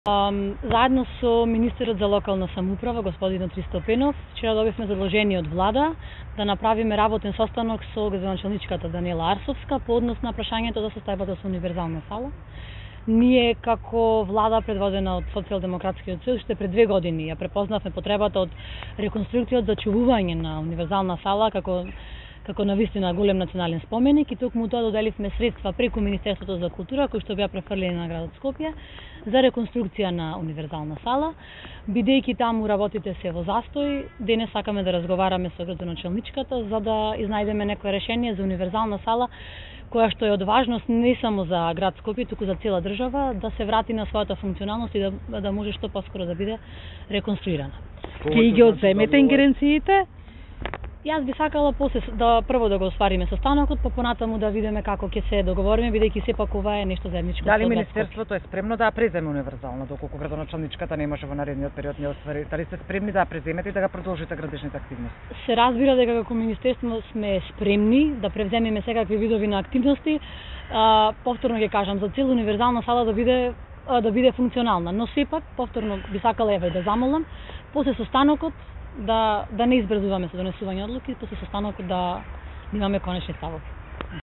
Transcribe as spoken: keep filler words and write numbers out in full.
Um, заедно со министерот за локална самоуправа, господинот Ристо Пенов, вчера добивме задолжение од влада да направиме работен состанок со градоначалничката Даниела Арсовска по однос на прашањето за состојбата со универзална сала. Ние како влада предводена од Социјалдемократскиот сојуз уште пред две години ја препознавме потребата од реконструкција, зачувување на универзална сала како како навистина голем национален споменик и токму тоа доделивме средства преку Министерството за култура кои што беа префрлени на градот Скопје за реконструкција на универзална сала. Бидејќи таму работите се во застој, денес сакаме да разговараме со градоначалничката за да изнајдеме некое решение за универзална сала која што е од важност не само за град Скопје, туку за цела држава, да се врати на својата функционалност и да, да може што поскоро да биде реконструирана. Ќе ги одземете ингеренциите? Јас би сакала после да прво да го оствариме состанокот, па понатаму да видиме како ќе се договориме, бидејќи сепак ова е нешто заедничко. Дали министерството е спремно да ја преземе универзална, доколку градоначалничката не може во наредниот период не оствари? Дали сте спремни да ја преземете и да ga продолжите градежните активности? Се разбира дека како министерство сме спремни да превземеме секакви видови на активности. А, повторно ќе кажам, за цел универзална сала да биде да биде функционална, но сепак повторно би сакала еве да замолам после состанокот да да не избрзуваме со донесување одлуки, после состанокот да имаме конечни ставови.